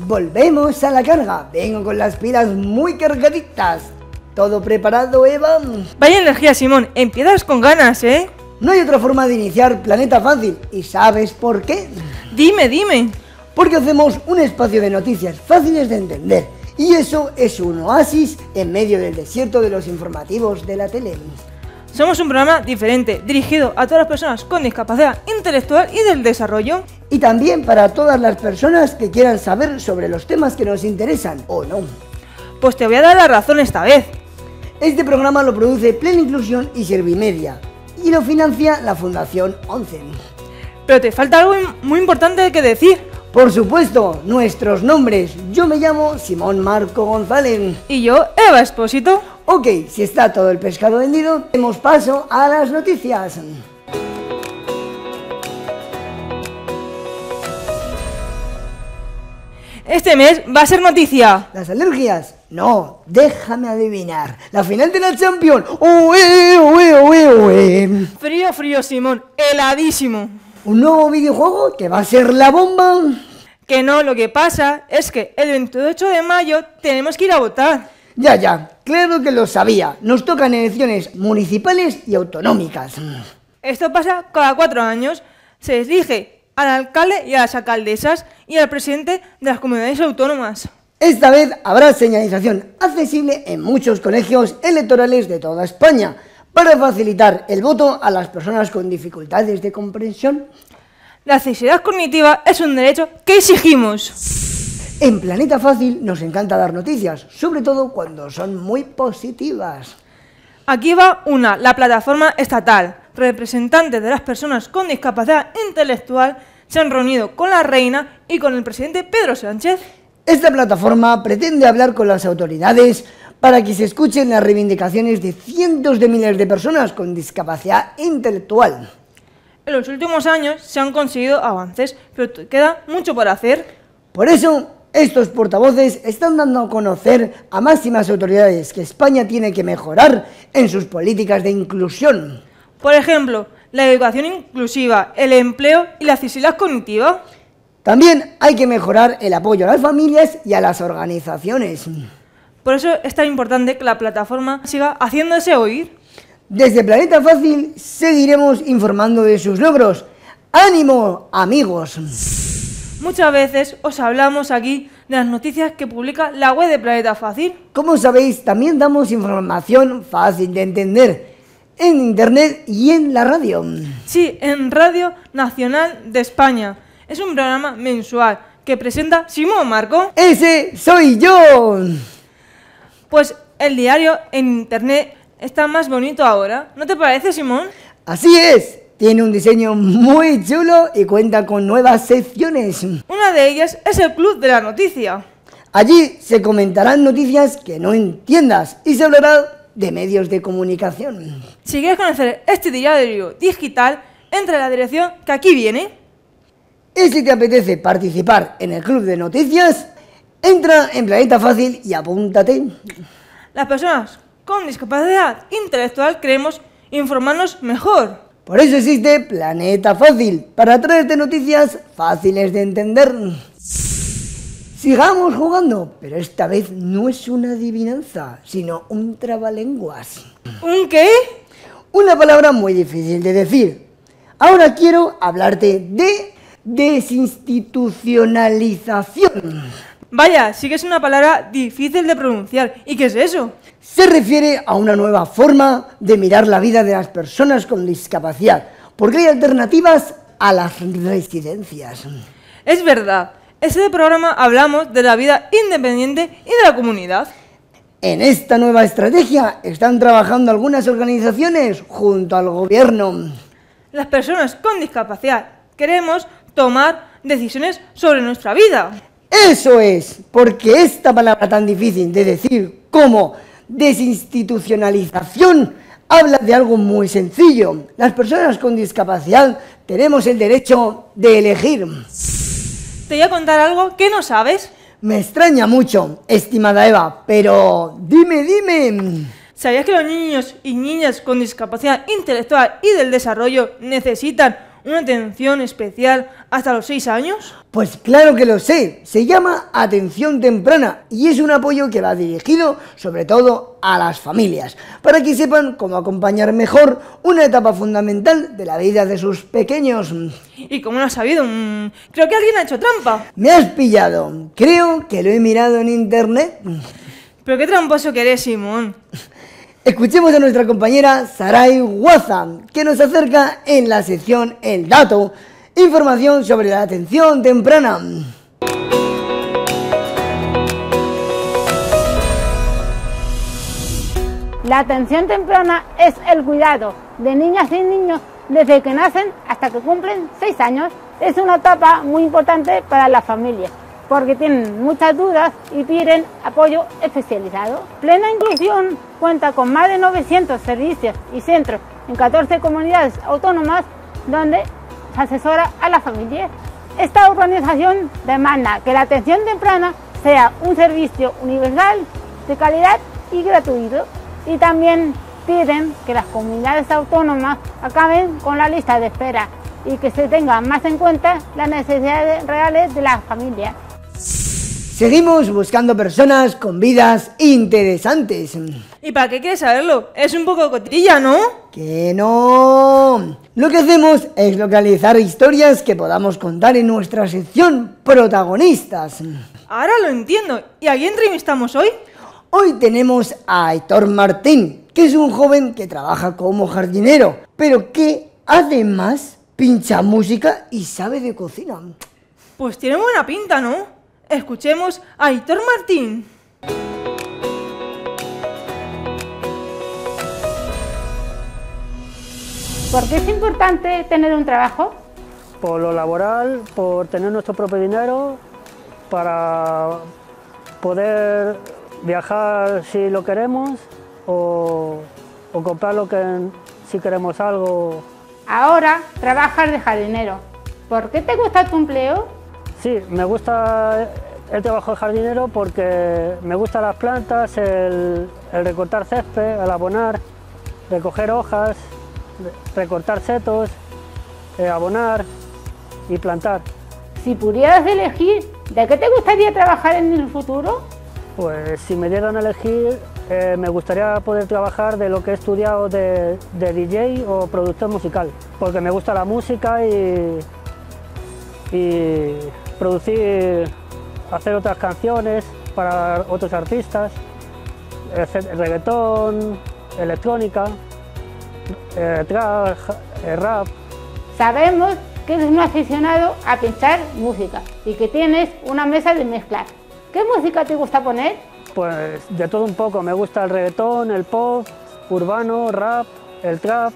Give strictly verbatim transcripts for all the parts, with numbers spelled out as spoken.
Volvemos a la carga. Vengo con las pilas muy cargaditas. ¿Todo preparado, Eva? Vaya energía, Simón. Empiezas con ganas, ¿eh? No hay otra forma de iniciar Planeta Fácil. ¿Y sabes por qué? Dime, dime. Porque hacemos un espacio de noticias fáciles de entender. Y eso es un oasis en medio del desierto de los informativos de la tele. Somos un programa diferente, dirigido a todas las personas con discapacidad intelectual y del desarrollo. Y también para todas las personas que quieran saber sobre los temas que nos interesan, ¿o no? Pues te voy a dar la razón esta vez. Este programa lo produce Plena Inclusión y Servimedia, y lo financia la Fundación once. Pero te falta algo muy importante que decir. Por supuesto, nuestros nombres. Yo me llamo Simón Marco González. Y yo, Eva Expósito. Ok, si está todo el pescado vendido, demos paso a las noticias. Este mes va a ser noticia. ¿Las alergias? No, déjame adivinar. La final de la Champions. ¡Ué, ué, ué, ué! Frío, frío, Simón. Heladísimo. ¿Un nuevo videojuego que va a ser la bomba? Que no, lo que pasa es que el veintiocho de mayo tenemos que ir a votar. Ya, ya, claro que lo sabía. Nos tocan elecciones municipales y autonómicas. Esto pasa cada cuatro años. Se elige al alcalde y a las alcaldesas y al presidente de las comunidades autónomas. Esta vez habrá señalización accesible en muchos colegios electorales de toda España para facilitar el voto a las personas con dificultades de comprensión. La accesibilidad cognitiva es un derecho que exigimos. En Planeta Fácil nos encanta dar noticias, sobre todo cuando son muy positivas. Aquí va una, la plataforma estatal. Representantes de las personas con discapacidad intelectual se han reunido con la reina y con el presidente Pedro Sánchez. Esta plataforma pretende hablar con las autoridades para que se escuchen las reivindicaciones de cientos de miles de personas con discapacidad intelectual. En los últimos años se han conseguido avances, pero queda mucho por hacer. Por eso, estos portavoces están dando a conocer a máximas autoridades que España tiene que mejorar en sus políticas de inclusión. Por ejemplo, la educación inclusiva, el empleo y la accesibilidad cognitiva. También hay que mejorar el apoyo a las familias y a las organizaciones. Por eso es tan importante que la plataforma siga haciéndose oír. Desde Planeta Fácil seguiremos informando de sus logros. ¡Ánimo, amigos! Muchas veces os hablamos aquí de las noticias que publica la web de Planeta Fácil. Como sabéis, también damos información fácil de entender en internet y en la radio. Sí, en Radio Nacional de España. Es un programa mensual que presenta Simón Marco. ¡Ese soy yo! Pues el diario en internet está más bonito ahora. ¿No te parece, Simón? Así es. Tiene un diseño muy chulo y cuenta con nuevas secciones. Una de ellas es el Club de la Noticia. Allí se comentarán noticias que no entiendas y se hablará de medios de comunicación. Si quieres conocer este diario digital, entra en la dirección que aquí viene. Y si te apetece participar en el Club de Noticias, entra en Planeta Fácil y apúntate. Las personas con discapacidad intelectual queremos informarnos mejor. Por eso existe Planeta Fácil, para traerte noticias fáciles de entender. Sigamos jugando, pero esta vez no es una adivinanza, sino un trabalenguas. ¿Un qué? Una palabra muy difícil de decir. Ahora quiero hablarte de desinstitucionalización. Vaya, sí que es una palabra difícil de pronunciar. ¿Y qué es eso? Se refiere a una nueva forma de mirar la vida de las personas con discapacidad, porque hay alternativas a las residencias. Es verdad, en este programa hablamos de la vida independiente y de la comunidad. En esta nueva estrategia están trabajando algunas organizaciones junto al gobierno. Las personas con discapacidad queremos tomar decisiones sobre nuestra vida. Eso es, porque esta palabra tan difícil de decir como desinstitucionalización habla de algo muy sencillo. Las personas con discapacidad tenemos el derecho de elegir. Te voy a contar algo que no sabes. Me extraña mucho, estimada Eva, pero dime, dime. ¿Sabías que los niños y niñas con discapacidad intelectual y del desarrollo necesitan una atención especial hasta los seis años? Pues claro que lo sé, se llama Atención Temprana y es un apoyo que va dirigido sobre todo a las familias, para que sepan cómo acompañar mejor una etapa fundamental de la vida de sus pequeños. ¿Y cómo lo has sabido? Mm, creo que alguien ha hecho trampa. Me has pillado, creo que lo he mirado en internet. ¿Pero qué tramposo que eres, Simón? Escuchemos a nuestra compañera Saray Guaza, que nos acerca en la sección El Dato, información sobre la atención temprana. La atención temprana es el cuidado de niñas y niños desde que nacen hasta que cumplen seis años. Es una etapa muy importante para las familias, porque tienen muchas dudas y piden apoyo especializado. Plena Inclusión cuenta con más de novecientos servicios y centros en catorce comunidades autónomas donde se asesora a las familias. Esta organización demanda que la atención temprana sea un servicio universal, de calidad y gratuito. Y también piden que las comunidades autónomas acaben con la lista de espera y que se tengan más en cuenta las necesidades reales de las familias. Seguimos buscando personas con vidas interesantes. ¿Y para qué quieres saberlo? Es un poco cotilla, ¿no? ¡Que no! Lo que hacemos es localizar historias que podamos contar en nuestra sección Protagonistas. Ahora lo entiendo. ¿Y a quién entrevistamos hoy? Hoy tenemos a Aitor Martín, que es un joven que trabaja como jardinero, pero que además pincha música y sabe de cocina. Pues tiene buena pinta, ¿no? Escuchemos a Aitor Martín. ¿Por qué es importante tener un trabajo? Por lo laboral, por tener nuestro propio dinero, para poder viajar si lo queremos o, o comprar lo que si queremos algo. Ahora trabajas de jardinero. ¿Por qué te gusta tu empleo? Sí, me gusta el trabajo de jardinero porque me gustan las plantas, el, el recortar césped, el abonar, recoger hojas, recortar setos, eh, abonar y plantar. Si pudieras elegir, ¿de qué te gustaría trabajar en el futuro? Pues si me dieran a elegir, eh, me gustaría poder trabajar de lo que he estudiado de, de D J o productor musical, porque me gusta la música y, y producir, hacer otras canciones para otros artistas, reggaetón, electrónica, eh, trap, eh, rap. Sabemos que eres un aficionado a pinchar música y que tienes una mesa de mezclar. ¿Qué música te gusta poner? Pues de todo un poco, me gusta el reggaetón, el pop, urbano, rap, el trap,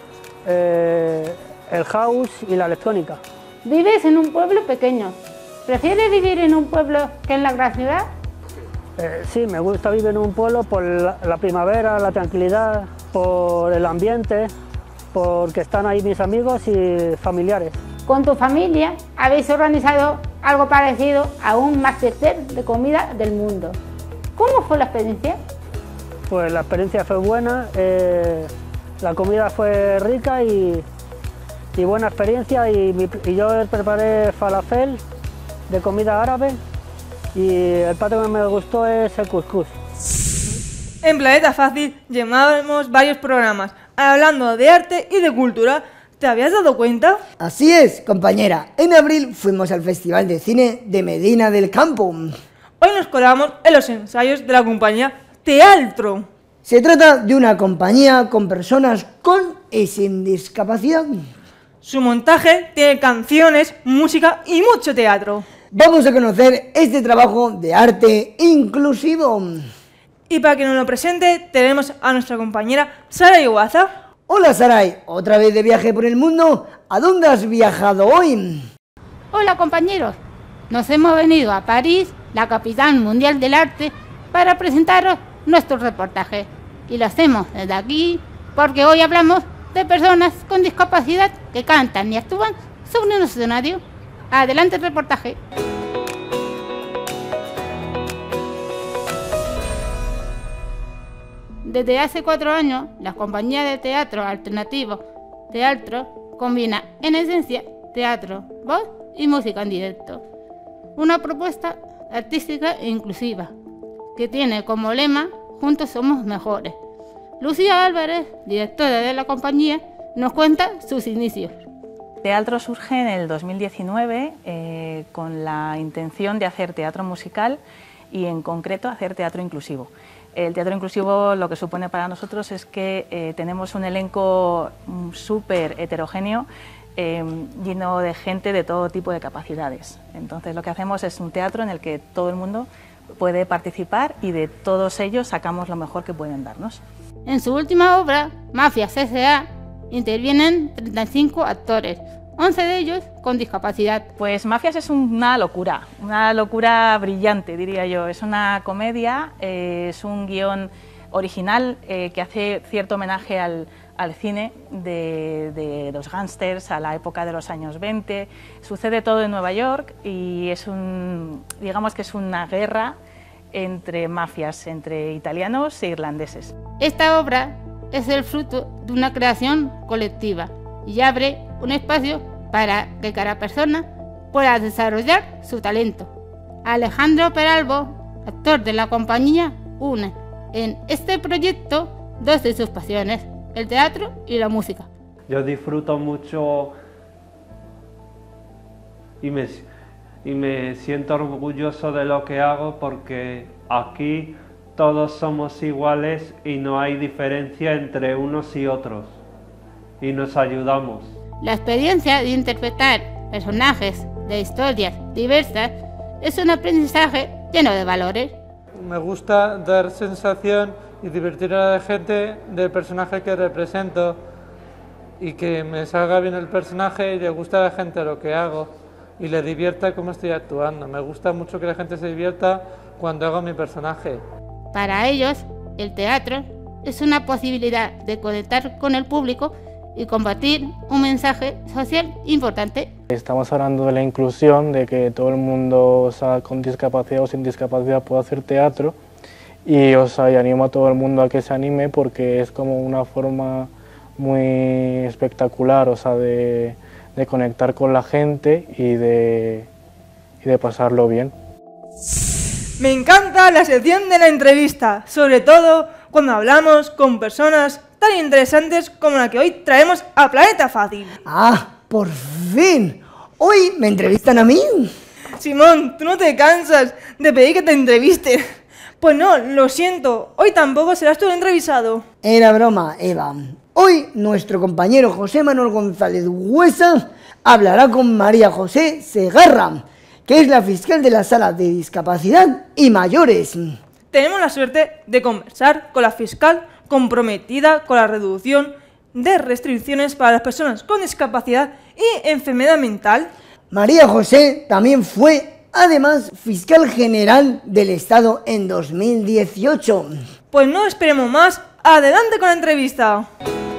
eh, el house y la electrónica. Vives en un pueblo pequeño. ¿Prefieres vivir en un pueblo que en la gran ciudad? Eh, sí, me gusta vivir en un pueblo por la, la primavera, la tranquilidad, por el ambiente, porque están ahí mis amigos y familiares. Con tu familia habéis organizado algo parecido a un Masterchef de comida del mundo. ¿Cómo fue la experiencia? Pues la experiencia fue buena, eh, la comida fue rica y, y buena experiencia y, mi, y yo preparé falafel de comida árabe y el plato que me gustó es el couscous. En Planeta Fácil llevamos varios programas hablando de arte y de cultura. ¿Te habías dado cuenta? Así es, compañera. En abril fuimos al Festival de Cine de Medina del Campo. Hoy nos colamos en los ensayos de la compañía Teatro. Se trata de una compañía con personas con y sin discapacidad. Su montaje tiene canciones, música y mucho teatro. Vamos a conocer este trabajo de arte inclusivo. Y para que nos lo presente, tenemos a nuestra compañera Saray Guaza. Hola Saray, otra vez de viaje por el mundo. ¿A dónde has viajado hoy? Hola compañeros, nos hemos venido a París, la capital mundial del arte, para presentaros nuestro reportaje. Y lo hacemos desde aquí porque hoy hablamos de personas con discapacidad que cantan y actúan sobre un escenario. Adelante el reportaje. Desde hace cuatro años, la compañía de teatro alternativo Teatro combina en esencia teatro, voz y música en directo. Una propuesta artística e inclusiva que tiene como lema Juntos somos mejores. Lucía Álvarez, directora de la compañía, nos cuenta sus inicios. Teatro surge en el dos mil diecinueve eh, con la intención de hacer teatro musical y en concreto hacer teatro inclusivo. El teatro inclusivo lo que supone para nosotros es que eh, tenemos un elenco súper heterogéneo, eh, lleno de gente de todo tipo de capacidades. Entonces lo que hacemos es un teatro en el que todo el mundo puede participar y de todos ellos sacamos lo mejor que pueden darnos. En su última obra, Mafias S A, intervienen treinta y cinco actores, once de ellos con discapacidad. Pues Mafias es una locura, una locura brillante, diría yo. Es una comedia, eh, es un guión original eh, que hace cierto homenaje al, al cine de, de los gángsters, a la época de los años veinte. Sucede todo en Nueva York y es un, digamos que es una guerra entre mafias, entre italianos e irlandeses. Esta obra es el fruto de una creación colectiva y abre un espacio para que cada persona pueda desarrollar su talento. Alejandro Peralbo, actor de la compañía, une en este proyecto dos de sus pasiones, el teatro y la música. Yo disfruto mucho y me, y me siento orgulloso de lo que hago porque aquí todos somos iguales y no hay diferencia entre unos y otros y nos ayudamos. La experiencia de interpretar personajes de historias diversas es un aprendizaje lleno de valores. Me gusta dar sensación y divertir a la gente del personaje que represento y que me salga bien el personaje y le gusta a la gente lo que hago y le divierta cómo estoy actuando. Me gusta mucho que la gente se divierta cuando hago mi personaje. Para ellos, el teatro es una posibilidad de conectar con el público y compartir un mensaje social importante. Estamos hablando de la inclusión, de que todo el mundo, o sea, con discapacidad o sin discapacidad pueda hacer teatro y, o sea, y animo a todo el mundo a que se anime porque es como una forma muy espectacular, o sea, de, de conectar con la gente y de, y de pasarlo bien. Me encanta la sección de la entrevista, sobre todo cuando hablamos con personas tan interesantes como la que hoy traemos a Planeta Fácil. ¡Ah, por fin! ¿Hoy me entrevistan a mí? Simón, tú no te cansas de pedir que te entreviste. Pues no, lo siento, hoy tampoco serás tú el entrevistado. Era broma, Eva. Hoy nuestro compañero José Manuel González Huesa hablará con María José Segarra, que es la fiscal de la Sala de Discapacidad y Mayores. Tenemos la suerte de conversar con la fiscal comprometida con la reducción de restricciones para las personas con discapacidad y enfermedad mental. María José también fue, además, fiscal general del Estado en dos mil dieciocho. Pues no esperemos más, adelante con la entrevista.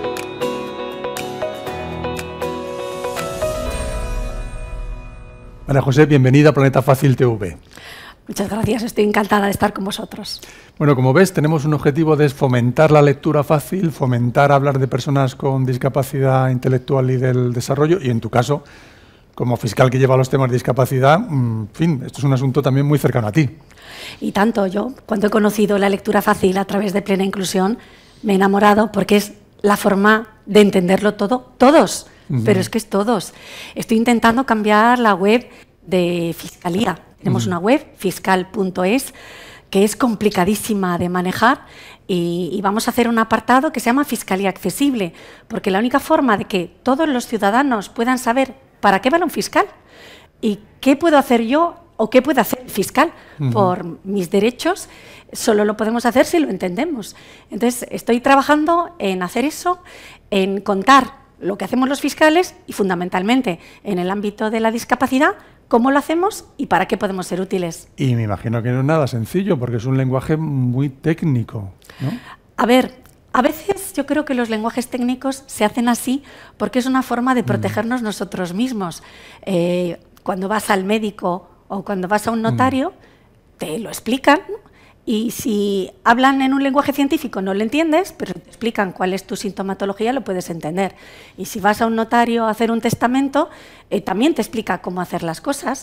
María José, bienvenida a Planeta Fácil T V. Muchas gracias, estoy encantada de estar con vosotros. Bueno, como ves, tenemos un objetivo de fomentar la lectura fácil, fomentar hablar de personas con discapacidad intelectual y del desarrollo, y en tu caso, como fiscal que lleva los temas de discapacidad, en fin, esto es un asunto también muy cercano a ti. Y tanto, yo, cuando he conocido la lectura fácil a través de Plena Inclusión, me he enamorado porque es la forma de entenderlo todo, todos, uh-huh. pero es que es todos. Estoy intentando cambiar la web de Fiscalía. Tenemos uh-huh. una web, fiscal punto es, que es complicadísima de manejar y, y vamos a hacer un apartado que se llama Fiscalía Accesible, porque la única forma de que todos los ciudadanos puedan saber para qué vale un fiscal y qué puedo hacer yo o qué puede hacer el fiscal uh-huh. por mis derechos, solo lo podemos hacer si lo entendemos. Entonces, estoy trabajando en hacer eso, en contar lo que hacemos los fiscales y, fundamentalmente, en el ámbito de la discapacidad, cómo lo hacemos y para qué podemos ser útiles. Y me imagino que no es nada sencillo, porque es un lenguaje muy técnico, ¿no? A ver, a veces yo creo que los lenguajes técnicos se hacen así porque es una forma de protegernos mm. nosotros mismos. Eh, cuando vas al médico o cuando vas a un notario, mm. te lo explican Y si hablan en un lenguaje científico no lo entiendes, pero te explican cuál es tu sintomatología, lo puedes entender. Y si vas a un notario a hacer un testamento, eh, también te explica cómo hacer las cosas.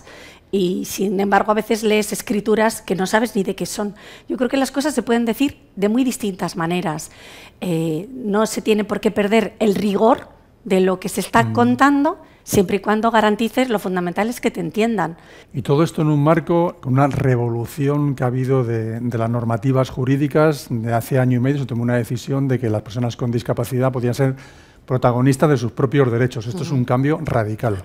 Y sin embargo, a veces lees escrituras que no sabes ni de qué son. Yo creo que las cosas se pueden decir de muy distintas maneras. Eh, no se tiene por qué perder el rigor de lo que se está mm. contando, siempre y cuando garantices lo fundamental es que te entiendan. Y todo esto en un marco, con una revolución que ha habido de, de las normativas jurídicas. De hace año y medio se tomó una decisión de que las personas con discapacidad podían ser protagonistas de sus propios derechos. Esto uh-huh. es un cambio radical.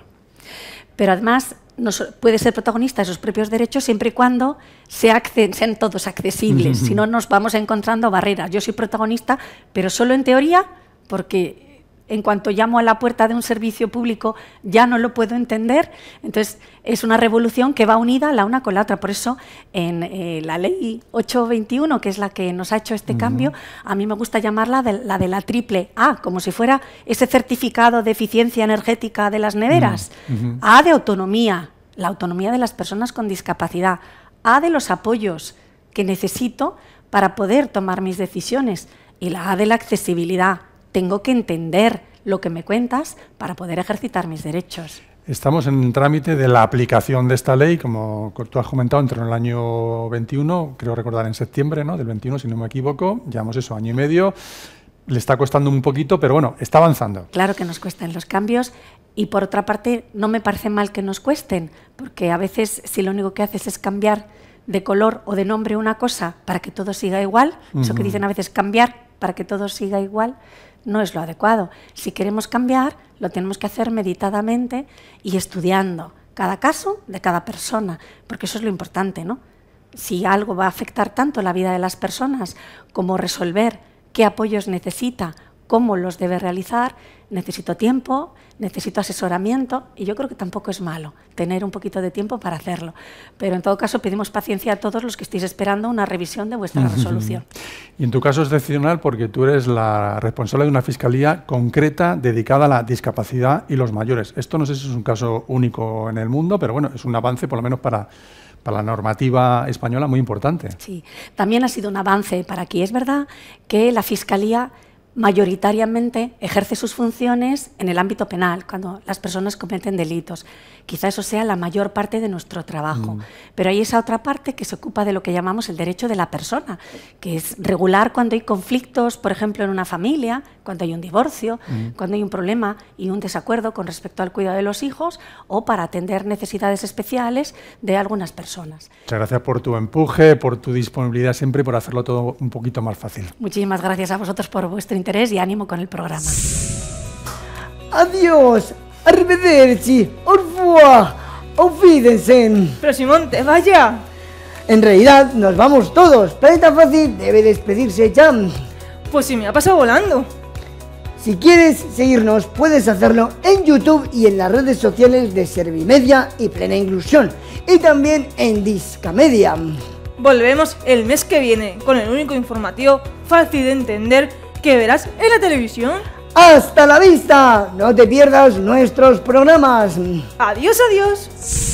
Pero además no puede ser protagonista de sus propios derechos siempre y cuando sea, sean todos accesibles. Uh-huh. Si no, nos vamos encontrando barreras. Yo soy protagonista, pero solo en teoría, porque en cuanto llamo a la puerta de un servicio público ya no lo puedo entender. Entonces, es una revolución que va unida la una con la otra. Por eso, en eh, la ley ocho veintiuno, que es la que nos ha hecho este uh-huh. cambio, a mí me gusta llamarla de, la de la triple A, como si fuera ese certificado de eficiencia energética de las neveras. Uh-huh. A de autonomía, la autonomía de las personas con discapacidad. A de los apoyos que necesito para poder tomar mis decisiones. Y la A de la accesibilidad. Tengo que entender lo que me cuentas para poder ejercitar mis derechos. Estamos en un trámite de la aplicación de esta ley, como tú has comentado, entró en el año veintiuno, creo recordar en septiembre, ¿no?, del veintiuno, si no me equivoco. Llevamos eso, año y medio. Le está costando un poquito, pero bueno, está avanzando. Claro que nos cuestan los cambios y, por otra parte, no me parece mal que nos cuesten, porque a veces, si lo único que haces es cambiar de color o de nombre una cosa para que todo siga igual, uh-huh. eso que dicen a veces, cambiar para que todo siga igual, no es lo adecuado. Si queremos cambiar, lo tenemos que hacer meditadamente y estudiando cada caso de cada persona, porque eso es lo importante, ¿no? Si algo va a afectar tanto la vida de las personas como resolver qué apoyos necesita, cómo los debe realizar, necesito tiempo, necesito asesoramiento, y yo creo que tampoco es malo tener un poquito de tiempo para hacerlo. Pero en todo caso pedimos paciencia a todos los que estéis esperando una revisión de vuestra resolución. Y en tu caso es excepcional porque tú eres la responsable de una fiscalía concreta dedicada a la discapacidad y los mayores. Esto no sé si es un caso único en el mundo, pero bueno, es un avance por lo menos para... para la normativa española muy importante. Sí, también ha sido un avance para aquí. Es verdad que la Fiscalía mayoritariamente ejerce sus funciones en el ámbito penal, cuando las personas cometen delitos. Quizá eso sea la mayor parte de nuestro trabajo, mm. pero hay esa otra parte que se ocupa de lo que llamamos el derecho de la persona, que es regular cuando hay conflictos, por ejemplo, en una familia, cuando hay un divorcio, mm. cuando hay un problema y un desacuerdo con respecto al cuidado de los hijos, o para atender necesidades especiales de algunas personas. Muchas gracias por tu empuje, por tu disponibilidad siempre, por hacerlo todo un poquito más fácil. Muchísimas gracias a vosotros por vuestro interés y ánimo con el programa. Adiós, arrivederci, au revoir, auf Wiedersehen. Pero Simón, te vaya. En realidad nos vamos todos. Planeta Fácil debe despedirse ya. Pues sí, me ha pasado volando. Si quieres seguirnos, puedes hacerlo en YouTube y en las redes sociales de Servimedia y Plena Inclusión, y también en Discamedia. Volvemos el mes que viene con el único informativo fácil de entender que verás en la televisión. ¡Hasta la vista! No te pierdas nuestros programas. Adiós, adiós.